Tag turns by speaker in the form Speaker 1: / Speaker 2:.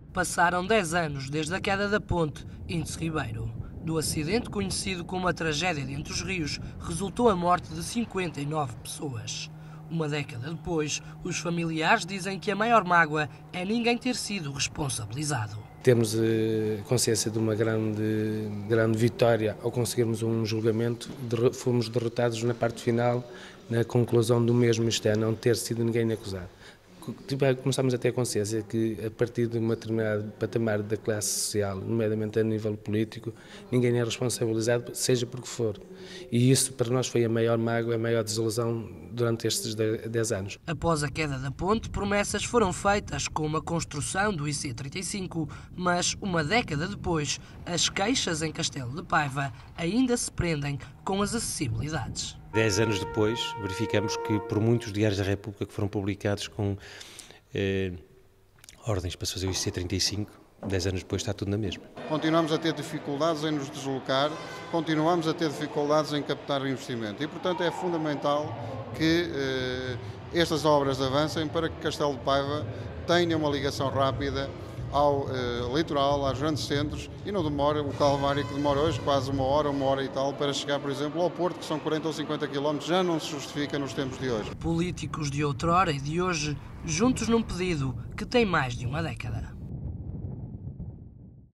Speaker 1: Passaram 10 anos desde a queda da ponte Índice Ribeiro. Do acidente conhecido como a tragédia de Entre os Rios, resultou a morte de 59 pessoas. Uma década depois, os familiares dizem que a maior mágoa é ninguém ter sido responsabilizado.
Speaker 2: Temos consciência de uma grande vitória ao conseguirmos um julgamento. Fomos derrotados na parte final, na conclusão do mesmo, isto é, não ter sido ninguém acusado. Começamos a ter consciência que, a partir de um determinado patamar da classe social, nomeadamente a nível político, ninguém é responsabilizado, seja por que for. E isso, para nós, foi a maior mágoa, a maior desilusão durante estes 10 anos.
Speaker 1: Após a queda da ponte, promessas foram feitas com a construção do IC35, mas uma década depois, as queixas em Castelo de Paiva ainda se prendem com as acessibilidades.
Speaker 3: 10 anos depois, verificamos que por muitos diários da República que foram publicados com ordens para se fazer o IC35, 10 anos depois está tudo na mesma.
Speaker 4: Continuamos a ter dificuldades em nos deslocar, continuamos a ter dificuldades em captar investimento e, portanto, é fundamental que estas obras avancem para que Castelo de Paiva tenha uma ligação rápida ao litoral, aos grandes centros e não demore o Calvário que demora hoje quase uma hora e tal para chegar, por exemplo, ao Porto, que são 40 ou 50 quilómetros, já não se justifica nos tempos de hoje.
Speaker 1: Políticos de outrora e de hoje, juntos num pedido que tem mais de uma década.